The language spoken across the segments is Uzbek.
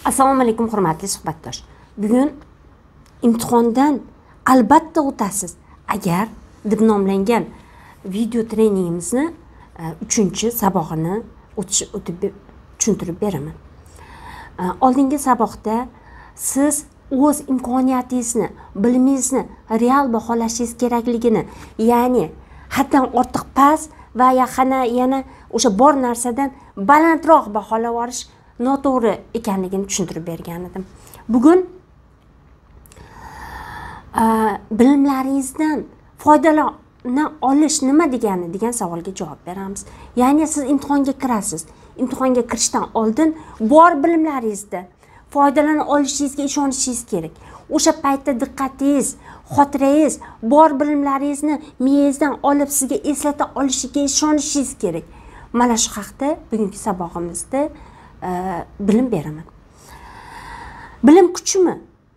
Assalomu alaykum hurmatli suhbatdosh. Bugun imtihondan albatta o'tasiz. Agar deb nomlangan video treningimizni 3-sabog'ini o'tib tushuntirib beraman. Oldingi saboqda siz o'z imkoniyatingizni, bilimingizni real baholashingiz kerakligini, ya'ni haddan ortiq past va yana o'sha bor narsadan balandroq baholab olish noto'g'ri ekanligini tushuntirib bergan edim. Bugun bilimlaringizdan foydalana olish nima degani degan savolga javob beramiz. Ya'ni siz imtihonga kirasiz. Imtihonga kirishdan oldin bor bilimlaringizda foydalana olishingizga ishonishingiz kerak. O'sha paytda diqqatingiz, xotirangiz bor bilimlaringizni miyangizdan olib sizga eslata olishiga ishonishingiz kerak. Mana shu haqda bugungi sabog'imizda bilim beraman. Bilim kuchimi?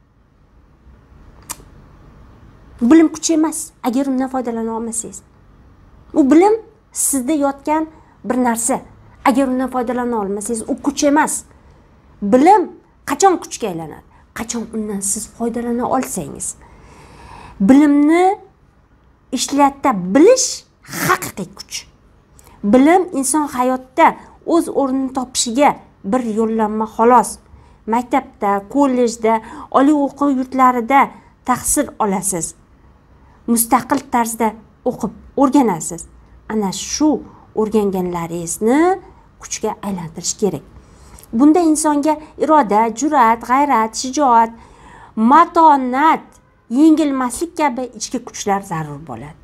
Bilim kuch emas, agar undan foydalana olmasangiz. U bilim sizda yotgan bir narsa. Agar undan foydalana olmasangiz, u kuch emas. Bilim qachon kuchga aylanadi? Qachon undan siz foydalana olsangiz. Bilimni ishlata bilish haqiqiy kuch. Bilim inson hayotda o'z o'rnini topishiga bir yo'llanma xolos. Maktabda, kollejda, oliy o'quv yurtlarida tahsil olasiz. Mustaqil tarzda o'qib o'rganasiz. Ana shu o'rganganlaringizni kuchga aylantirish kerak. Bunda insonga iroda, jur'at, g'ayrat, shijoat, matonat, yengilmaslik kabi ichki kuchlar zarur bo'ladi.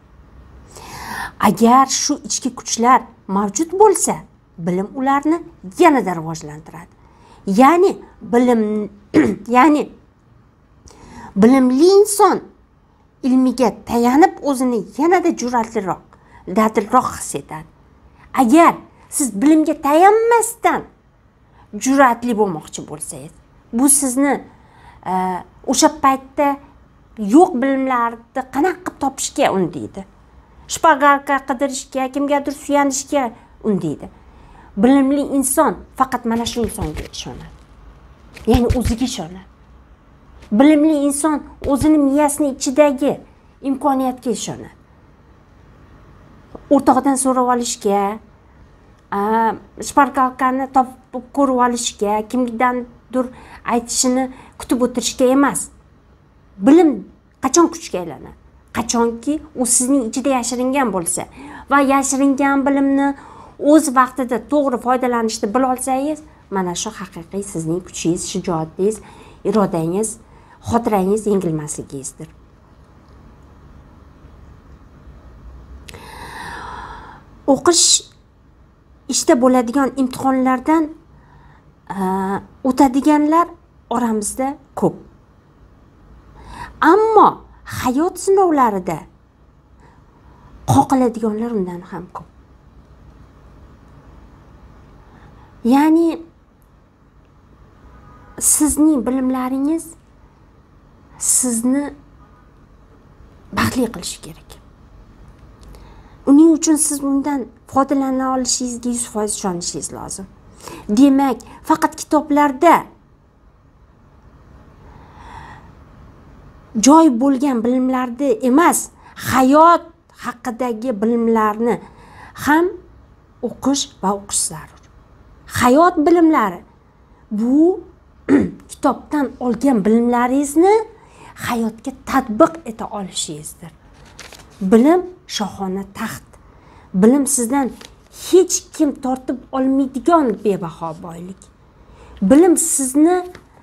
Agar shu ichki kuchlar mavjud bo'lsa, bilim ularni yanada rivojlantiradi. Ya'ni bilimli inson ilmiga tayanib o'zini yanada jur'atliroq, dadilroq his etadi. Agar siz bilimga tayanmasdan jur'atli bo'lmoqchi bo'lsangiz, bu sizni o'sha paytda yo'q bilimlarni qanaqa qilib topishga undaydi. Shpagalka qidirishga, kimgadir suyanishga undaydi. Bilimli inson faqat mana shu insonga ishonadi. Ya'ni o'ziga ishonadi. Bilimli inson o'zini miyasining ichidagi imkoniyatga ishonadi. O'rtoqdan so'rab olishga, shpagalkani topib ko'rib olishga, kimdandir aytishini kutib o'tirishga emas. Bilim qachon kuchga aylanadi? Qachonki u sizning ichida yashiringan bo'lsa va yashiringan bilimni o'z vaqtida to'g'ri foydalanishni bila olsangiz, mana shu haqiqiy sizning kuchingiz, shijoatingiz, irodangiz, xotirangiz yengilmasligingizdir. O'qish ishda bo'ladigan imtihonlardan o'tadiganlar oramizda ko'p. Ammo hayot sinovlarida qoqiladiganlar undan ham ko'p. Ya'ni sizning bilimlaringiz sizni baxtli qilishi kerak. Uning uchun siz undan foydalana olishingizga 100% ishonishingiz lozim. Demak, faqat kitoblarda joy bo'lgan bilimlarni emas, hayot haqidagi bilimlarni ham o'qish va o'qish zarur. Hayot bilimlari bu kitobdan olgan bilimlaringizni hayotga tatbiq eta olishingizdir. Bilim shohona taxt. Bilim sizdan hech kim tortib olmaydigan bebaho boylik. Bilim sizni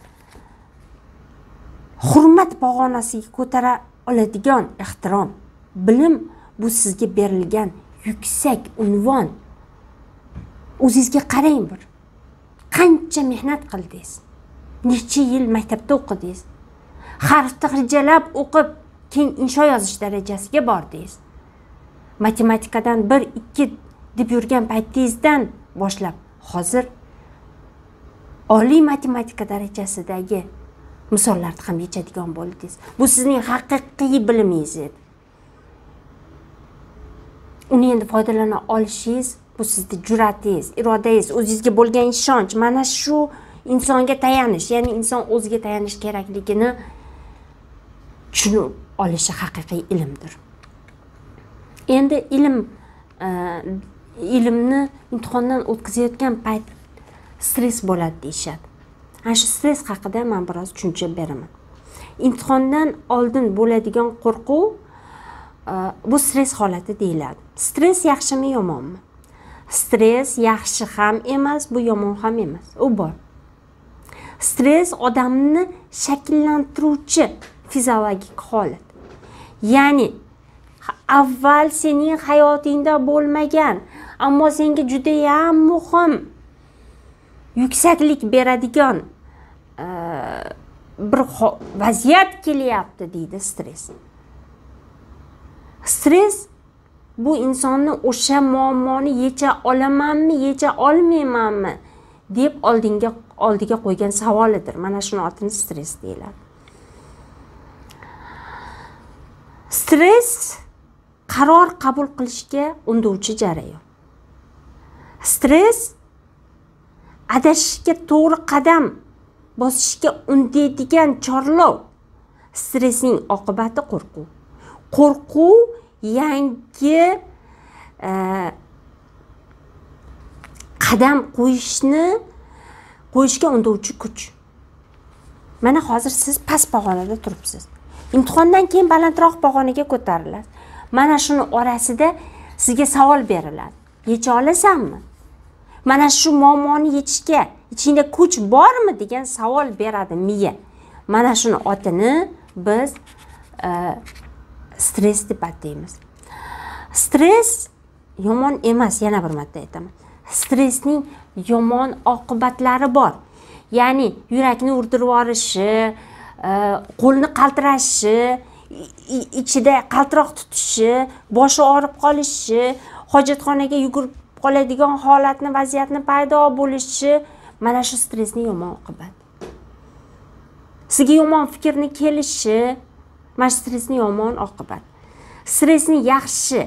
hurmat pog'onasiga ko'tara oladigan ehtirom. Bilim bu sizga berilgan yuksak unvon. O'zingizga qarang bir. Qancha mehnat qildingiz? Necha yil maktabda o'qidingiz? Harfni xijalab o'qib, keyin insho yozish darajasiga bordingiz. Matematikadan 1-2 deb yurgan paytingizdan boshlab hozir oliy matematika darajasidagi misollarni ham yechadigan bo'ldingiz. Bu sizning haqiqiy bilimingiz edi. Uni endi foydalana olishingiz bu sizning jur'atingiz, irodangiz, o'zingizga bo'lgan ishonch. Mana shu insonga tayanish, ya'ni inson o'ziga tayanish kerakligini tushunib olishi haqiqiy ilmdir. Endi ilmni imtihondan o'tkazayotgan payt stress bo'ladi deyishadi. Ana shu stress haqida men biroz tushuncha beraman. Imtihondan oldin bo'ladigan qo'rquv bu stress holati deyiladi. Stress yaxshimi, yomonmi? Stress yaxshi ham emas, bu yomon ham emas. U bor. Stress odamni shakllantiruvchi fiziologik holat. Ya'ni avval sening hayotingda bo'lmagan, ammo senga juda ham muhim yuksaklik beradigan bir vaziyat kelyapti deydi stress. Stress bu insonni o'sha muammoni yecha olamanmi, yecha olmaymanmi deb oldiga qo'ygan savolidir. Mana shuni otini stress deyiladi. Stress qaror qabul qilishga undovchi jarayon. Stress adashishga to'g'ri qadam bosishga undaydigan chorlov. Stressning oqibati qo'rquv. Qo'rquv yangi qadam qo'yishga undovchi kuch. Mana hozir siz past pog'onada turibsiz. Imtihondan keyin balandroq pog'onaga ko'tarilasiz. Mana shuni orasida sizga savol beriladi. Yecha olasanmi? Mana shu muammoni yechishga ichingda kuch bormi degan savol beradi miya. Mana shuni otini biz stress deb ataymiz. Stress yomon emas, yana bir marta aytaman. Stressning yomon oqibatlari bor. Ya'ni yurakni urdirib yuborishi, qo'lni qaltirashi, ichida qaltiroq tutishi, boshi og'rib qolishi, hojatxonaga yugurib qoladigan vaziyatni paydo bo'lishi, mana shu stressning yomon oqibati. Sizga yomon fikrni kelishi, mana stressning yomon oqibati. Stressning yaxshi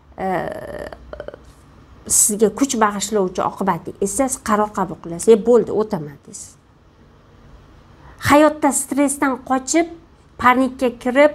sizga kuch bag'ishlovchi oqibati esa siz qaror qabul qilasiz. Bo'ldi, o'taman deysiz. Hayotda stressdan qochib, panikka kirib,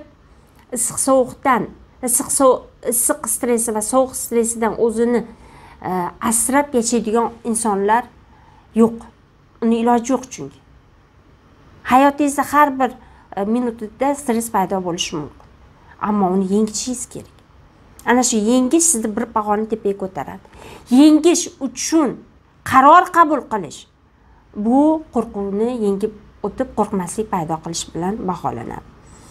issiq stressi va sovuq stressidan o'zini asrab yashaydigan insonlar yo'q. Uni iloji yo'q chunki. Hayotingizda har bir minutda stress paydo bo'lishi mumkin. Ammo uni yengishingiz kerak. Ana shu yengish sizni bir pog'ona tepaga ko'taradi. Yengish uchun qaror qabul qilish bu qo'rquvni yengib o'tib qo'rqmaslik paydo qilish bilan baholanadi.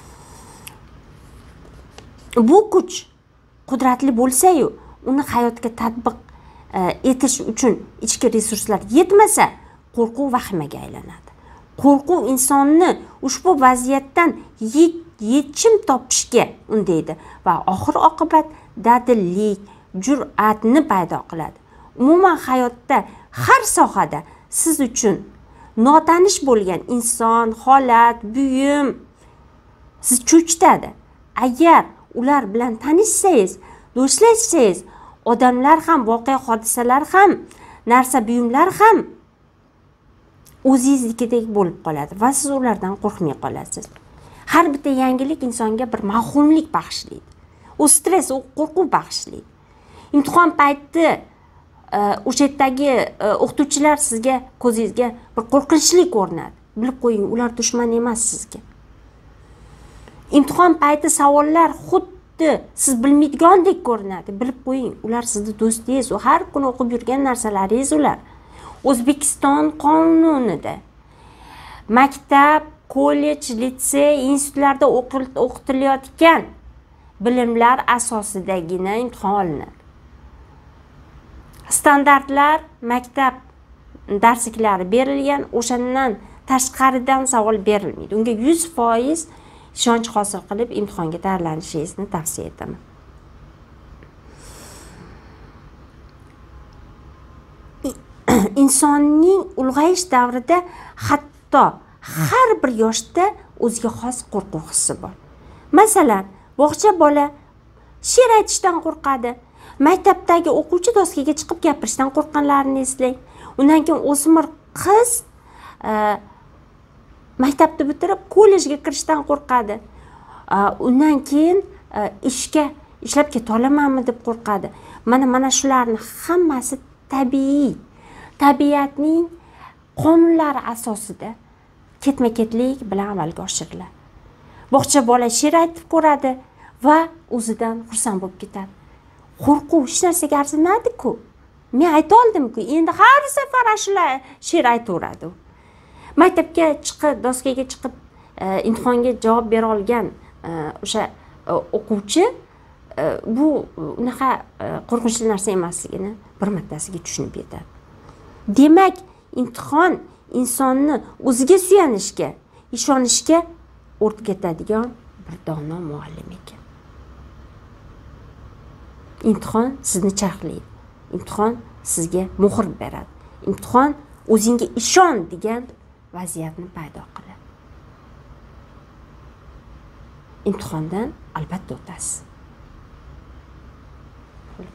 Bu kuch qudratli bo'lsa-yu, uni hayotga tatbiq etish uchun ichki resurslar yetmasa, qo'rquv vahimaga aylanadi. Qo'rquv insonni ushbu vaziyatdan yechim topishga undaydi va oxir oqibat dadillik, jur'atni paydo qiladi. Umuman hayotda har sohada siz uchun notanish bo'lgan inson, holat, buyum siz cho'chitadi. Agar ular bilan tanishsangiz, do'stlashsangiz, odamlar ham, voqea hodisalar ham, narsa buyumlar ham o'zingiznikidek bo'lib qoladi va siz ulardan qo'rqmay qolasiz. Har bitta yangilik insonga bir mahumlik bag'ishlaydi. U stress, u qo'rquv bag'ishlaydi. Imtihon payti o'sha yerdagi o'qituvchilar sizga ko'zingizga bir qo'rqinchli ko'rinadi. Bilib qo'ying, ular dushman emas sizga. Imtihon payti savollar xuddi siz bilmaydigandek ko'rinadi. Bilib qo'ying, ular sizni do'stingiz, u har kun o'qib yurgan narsalaringiz ular. O'zbekiston qonunida maktab, kollej, litsey, institutlarda o'qitilayotgan bilimlar asosidagina imtihon olinadi. Standartlar, maktab darsliklari berilgan, o'shandan tashqaridan savol berilmaydi. Unga 100% ishonch hosil qilib imtihonga tayyorlanishingizni tavsiya etaman. Insonning ulg'ayish davrida hatto har bir yoshda o'ziga xos qo'rquv hissi bor. Masalan, bog'cha bola she'r aytishdan qo'rqadi. Maktabdagi o'quvchi doskaga chiqib gapirishdan qo'rqqanlarini eslang. Undan keyin o'smir qiz maktabni bitirib kollejga kirishdan qo'rqadi. Undan keyin ishlab keta olamanmi deb qo'rqadi. Mana shularni hammasi tabiiy, tabiatning qonunlari asosida ketma-ketlik bilan amalga oshiriladi. Bog'cha bola she'r aytib ko'radi va o'zidan xursand bo'lib ketadi. Qo'rquv hech narsaga arzimaydi-ku. Men ayta oldim-ku, endi har safar ashula she'r aytaveradi. Maktabga chiqib, doskaga chiqib, imtihonga javob bera olgan o'sha o'quvchi bu unaqa qo'rqinchli narsa emasligini bir martasiga tushunib yetadi. Demak, imtihon insonni o'ziga suyanishga, ishonishga o'rgatadigan bir dono muallim ekan. Imtihon sizni charxlaydi. Imtihon sizga muhr beradi. Imtihon o'zingga ishon degan vaziyatni paydo qiladi. Imtihondan albatta o'tasiz.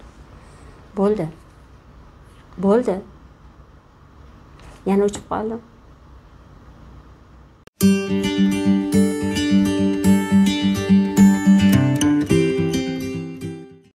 Bo'ldi. Yana o'chib qoldim.